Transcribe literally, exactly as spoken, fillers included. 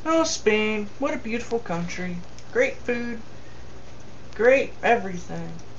Oh, Spain, what a beautiful country. Great food, great everything.